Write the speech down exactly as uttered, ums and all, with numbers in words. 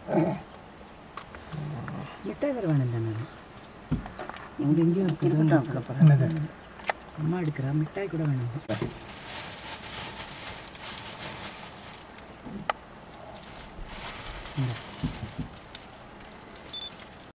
மிட்டாய் வேறு வேணும் தானே எங்கே எங்கேயும் என்னது அம்மா எடுக்கிறா மிட்டாய் கூட வேணும் இந்த